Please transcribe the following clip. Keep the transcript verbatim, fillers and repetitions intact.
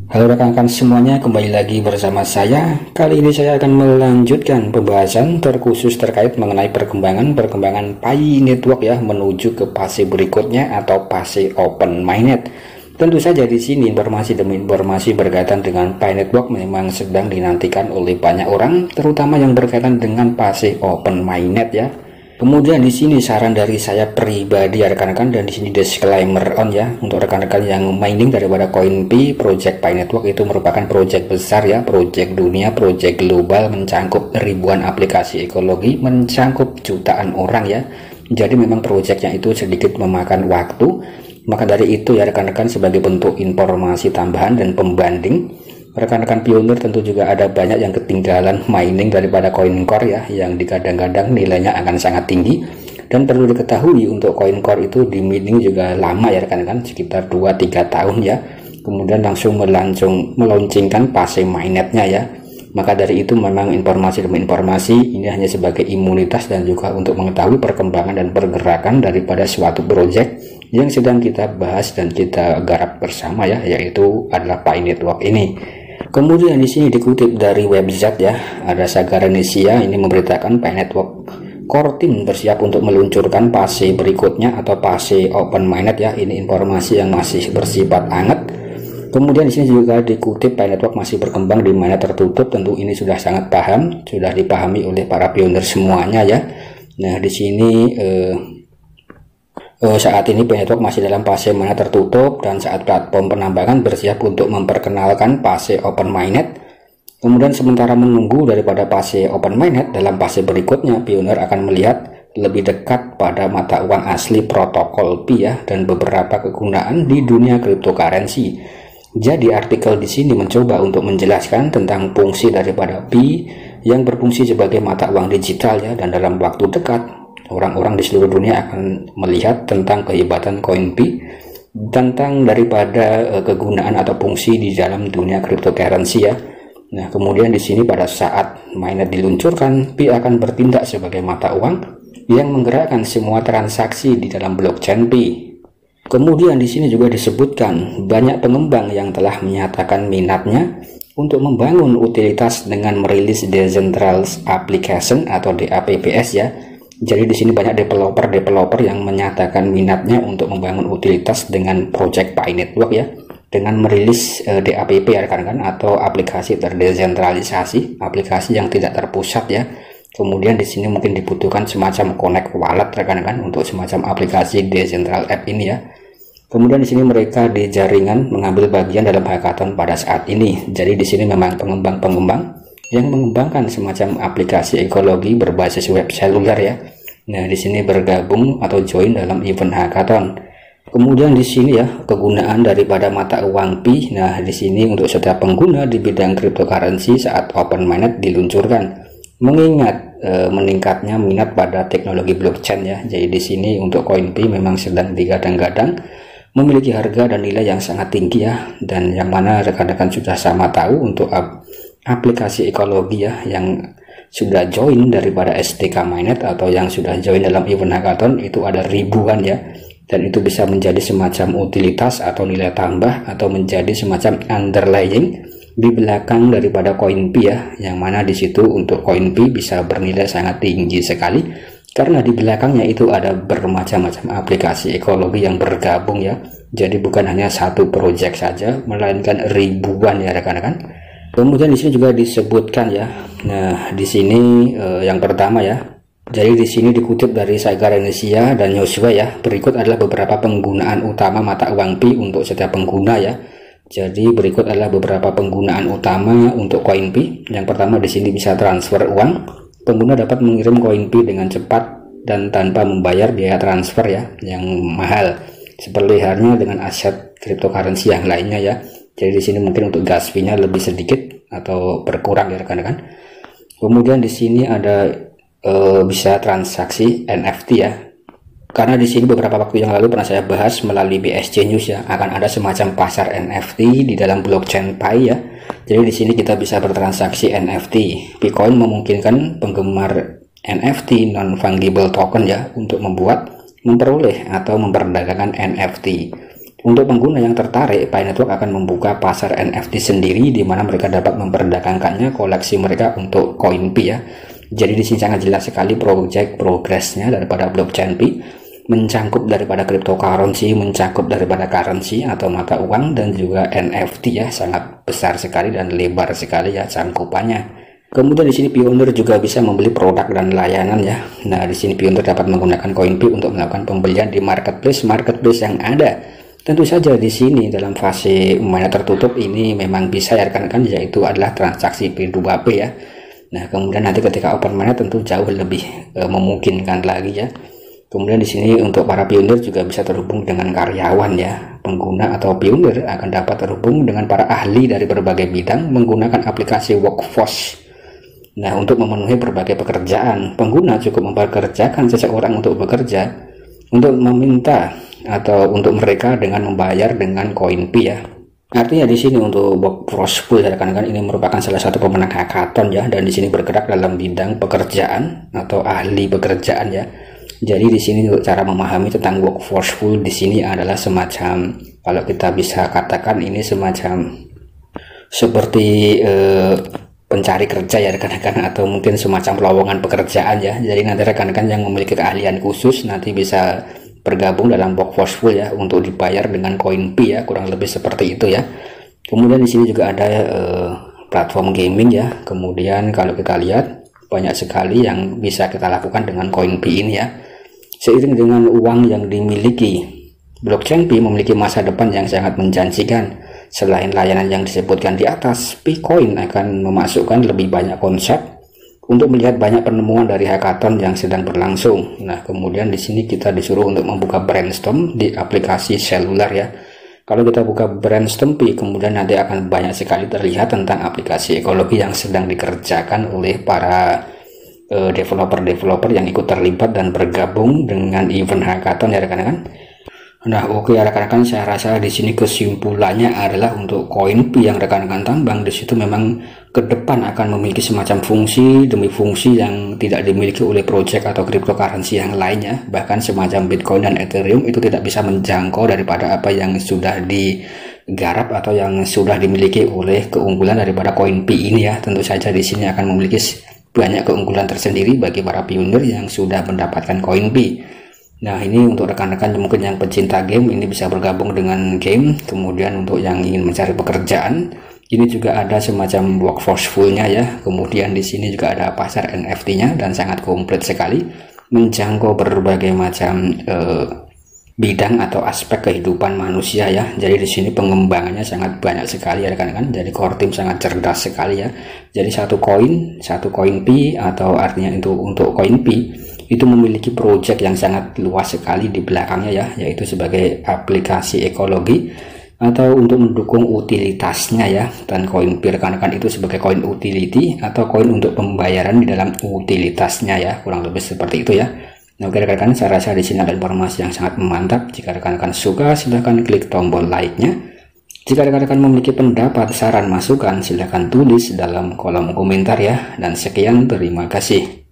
Halo rekan-rekan semuanya, kembali lagi bersama saya. Kali ini saya akan melanjutkan pembahasan terkhusus terkait mengenai perkembangan-perkembangan Pi Network ya, menuju ke fase berikutnya atau fase open mainnet. Tentu saja di sini informasi demi informasi berkaitan dengan Pi Network memang sedang dinantikan oleh banyak orang, terutama yang berkaitan dengan fase open mainnet ya. Kemudian di sini saran dari saya pribadi ya rekan-rekan, dan di sini disclaimer on ya untuk rekan-rekan yang mining daripada koin Pi, project Pi Network itu merupakan project besar ya, project dunia, project global, mencangkup ribuan aplikasi ekologi, mencangkup jutaan orang ya. Jadi memang projectnya itu sedikit memakan waktu. Maka dari itu ya rekan-rekan, sebagai bentuk informasi tambahan dan pembanding, rekan-rekan pionir tentu juga ada banyak yang ketinggalan mining daripada koin core ya, yang digadang-gadang nilainya akan sangat tinggi. Dan perlu diketahui untuk koin core itu di mining juga lama ya rekan-rekan, sekitar dua tiga tahun ya. Kemudian langsung melancung meluncurkan fase mainnetnya ya. Maka dari itu memang informasi demi informasi ini hanya sebagai imunitas dan juga untuk mengetahui perkembangan dan pergerakan daripada suatu project yang sedang kita bahas dan kita garap bersama ya, yaitu adalah Pi Network ini. Kemudian di sini dikutip dari website ya, ada Sagarenesia ini memberitakan Pi Network Core Team bersiap untuk meluncurkan fase berikutnya atau fase open mainnet ya. Ini informasi yang masih bersifat hangat. Kemudian di sini juga dikutip Pi Network masih berkembang di mainnet tertutup. Tentu ini sudah sangat paham, sudah dipahami oleh para pionir semuanya ya. Nah di sini eh, Uh, saat ini Pi Network masih dalam fase mainnet tertutup, dan saat platform penambangan bersiap untuk memperkenalkan fase open mainnet. Kemudian sementara menunggu daripada fase open mainnet, dalam fase berikutnya pionir akan melihat lebih dekat pada mata uang asli protokol Pi ya, dan beberapa kegunaan di dunia cryptocurrency. Jadi artikel di sini mencoba untuk menjelaskan tentang fungsi daripada Pi yang berfungsi sebagai mata uang digital ya, dan dalam waktu dekat orang-orang di seluruh dunia akan melihat tentang kehebatan koin Pi, tentang daripada uh, kegunaan atau fungsi di dalam dunia cryptocurrency ya. Nah, kemudian di sini pada saat mainnet diluncurkan, Pi akan bertindak sebagai mata uang yang menggerakkan semua transaksi di dalam blockchain Pi. Kemudian di sini juga disebutkan banyak pengembang yang telah menyatakan minatnya untuk membangun utilitas dengan merilis decentralized application atau D A P P S ya. Jadi di sini banyak developer-developer yang menyatakan minatnya untuk membangun utilitas dengan project Pi Network ya, dengan merilis uh, D A P P ya rekan-rekan, atau aplikasi terdesentralisasi, aplikasi yang tidak terpusat ya. Kemudian di sini mungkin dibutuhkan semacam connect wallet rekan-rekan untuk semacam aplikasi decentral app ini ya. Kemudian di sini mereka di jaringan mengambil bagian dalam hackathon pada saat ini. Jadi di sini memang pengembang-pengembang yang mengembangkan semacam aplikasi ekologi berbasis web seluler ya. Nah, di sini bergabung atau join dalam event hackathon. Kemudian di sini ya, kegunaan daripada mata uang Pi. Nah, di sini untuk setiap pengguna di bidang cryptocurrency saat open mainnet diluncurkan. Mengingat e, meningkatnya minat pada teknologi blockchain ya. Jadi di sini untuk koin Pi memang sedang digadang-gadang memiliki harga dan nilai yang sangat tinggi ya, dan yang mana rekan-rekan sudah sama tahu untuk aplikasi ekologi ya yang sudah join daripada S D K mainnet atau yang sudah join dalam event hackathon itu ada ribuan ya, dan itu bisa menjadi semacam utilitas atau nilai tambah atau menjadi semacam underlying di belakang daripada koin Pi ya, yang mana di situ untuk koin Pi bisa bernilai sangat tinggi sekali karena di belakangnya itu ada bermacam-macam aplikasi ekologi yang bergabung ya. Jadi bukan hanya satu project saja, melainkan ribuan ya rekan-rekan. Kemudian di sini juga disebutkan ya. Nah, di sini eh, yang pertama ya. Jadi di sini dikutip dari Sagarenesia dan Joshua ya. Berikut adalah beberapa penggunaan utama mata uang Pi untuk setiap pengguna ya. Jadi berikut adalah beberapa penggunaan utama untuk koin Pi. Yang pertama di sini bisa transfer uang. Pengguna dapat mengirim koin Pi dengan cepat dan tanpa membayar biaya transfer ya yang mahal. Seperti halnya dengan aset cryptocurrency yang lainnya ya. Jadi di sini mungkin untuk gas fee-nya lebih sedikit atau berkurang ya rekan-rekan. Kemudian di sini ada e, bisa transaksi N F T ya. Karena di sini beberapa waktu yang lalu pernah saya bahas melalui B S C News ya, akan ada semacam pasar N F T di dalam blockchain Pi ya. Jadi di sini kita bisa bertransaksi N F T. Bitcoin memungkinkan penggemar N F T non fungible token ya untuk membuat, memperoleh atau memperdagangkan N F T. Untuk pengguna yang tertarik, Pi Network akan membuka pasar N F T sendiri di mana mereka dapat memperdagangkannya koleksi mereka untuk koin Pi ya. Jadi di sini sangat jelas sekali project progressnya daripada blockchain Pi, mencangkup daripada cryptocurrency, mencangkup daripada currency atau mata uang, dan juga N F T ya, sangat besar sekali dan lebar sekali ya cangkupannya. Kemudian di sini Pioneer juga bisa membeli produk dan layanan ya. Nah, di sini Pioneer dapat menggunakan koin Pi untuk melakukan pembelian di marketplace marketplace yang ada. Tentu saja di sini dalam fase mainnet tertutup ini memang bisa ya rekan-rekan, yaitu adalah transaksi P dua P ya. Nah, kemudian nanti ketika open mainnet tentu jauh lebih e, memungkinkan lagi ya. Kemudian di sini untuk para pioneer juga bisa terhubung dengan karyawan ya. Pengguna atau pioneer akan dapat terhubung dengan para ahli dari berbagai bidang menggunakan aplikasi Workforce. Nah, untuk memenuhi berbagai pekerjaan, pengguna cukup mempekerjakan seseorang untuk bekerja, untuk meminta atau untuk mereka dengan membayar dengan koin Pi ya. Artinya di sini untuk Workforce Pool rekan-rekan ini merupakan salah satu pemenang hackathon ya, dan di sini bergerak dalam bidang pekerjaan atau ahli pekerjaan ya. Jadi di sini untuk cara memahami tentang Workforce Pool di sini adalah semacam, kalau kita bisa katakan ini semacam seperti eh, pencari kerja ya rekan-rekan, atau mungkin semacam lowongan pekerjaan ya. Jadi nanti rekan-rekan yang memiliki keahlian khusus nanti bisa bergabung dalam Workforce Pool ya untuk dibayar dengan koin Pi ya, kurang lebih seperti itu ya. Kemudian di sini juga ada uh, platform gaming ya. Kemudian kalau kita lihat banyak sekali yang bisa kita lakukan dengan koin Pi ini ya. Seiring dengan uang yang dimiliki, blockchain Pi memiliki masa depan yang sangat menjanjikan. Selain layanan yang disebutkan di atas, Picoin akan memasukkan lebih banyak konsep untuk melihat banyak penemuan dari hackathon yang sedang berlangsung. Nah, kemudian di sini kita disuruh untuk membuka brainstorm di aplikasi seluler ya. Kalau kita buka brainstorm Pi, kemudian nanti akan banyak sekali terlihat tentang aplikasi ekologi yang sedang dikerjakan oleh para developer-developer uh, yang ikut terlibat dan bergabung dengan event hackathon ya rekan-rekan. Nah, oke okay, rekan-rekan, saya rasa di sini kesimpulannya adalah untuk koin Pi yang rekan-rekan tambang di situ memang ke depan akan memiliki semacam fungsi demi fungsi yang tidak dimiliki oleh project atau cryptocurrency yang lainnya. Bahkan semacam Bitcoin dan Ethereum itu tidak bisa menjangkau daripada apa yang sudah digarap atau yang sudah dimiliki oleh keunggulan daripada koin Pi ini ya. Tentu saja di sini akan memiliki banyak keunggulan tersendiri bagi para pioneer yang sudah mendapatkan koin Pi. Nah, ini untuk rekan-rekan mungkin yang pecinta game ini bisa bergabung dengan game. Kemudian untuk yang ingin mencari pekerjaan, ini juga ada semacam Workforce Pool-nya ya. Kemudian di sini juga ada pasar N F T-nya dan sangat komplit sekali, menjangkau berbagai macam eh, bidang atau aspek kehidupan manusia ya. Jadi di sini pengembangannya sangat banyak sekali ya rekan-rekan. Jadi core team sangat cerdas sekali ya. Jadi satu koin, satu koin Pi atau artinya itu untuk koin Pi itu memiliki project yang sangat luas sekali di belakangnya ya, yaitu sebagai aplikasi ekologi atau untuk mendukung utilitasnya ya. Dan koin Pi rekan-rekan itu sebagai koin utility atau koin untuk pembayaran di dalam utilitasnya ya, kurang lebih seperti itu ya. Nah, oke rekan-rekan, saya rasa di sini ada informasi yang sangat mantap. Jika rekan-rekan suka, silahkan klik tombol like-nya. Jika rekan-rekan memiliki pendapat, saran, masukan, silahkan tulis dalam kolom komentar ya. Dan sekian, terima kasih.